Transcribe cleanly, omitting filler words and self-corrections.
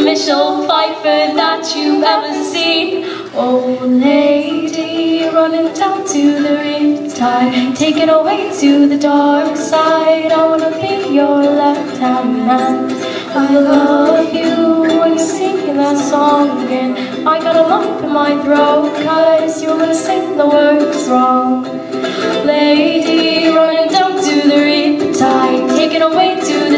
Michelle Pfeiffer that you've ever seen. Oh lady, running down to the Riptide, take it away to the dark side. I wanna be your left-hand man. I love you when you sing that song again. I got a lump in my throat, cause you're gonna sing the words wrong. Lady, running down to the Riptide, take it away to